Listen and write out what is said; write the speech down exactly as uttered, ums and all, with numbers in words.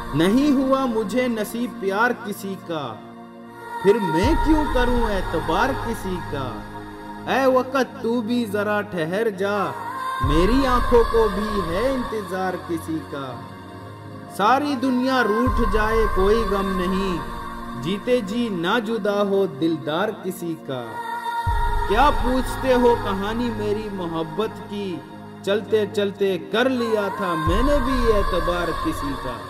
नहीं हुआ मुझे नसीब प्यार किसी का, फिर मैं क्यों करूं एतबार किसी का। ऐ वक़्त तू भी जरा ठहर जा, मेरी आंखों को भी है इंतजार किसी का। सारी दुनिया रूठ जाए कोई गम नहीं, जीते जी ना जुदा हो दिलदार किसी का। क्या पूछते हो कहानी मेरी मोहब्बत की, चलते चलते कर लिया था मैंने भी एतबार किसी का।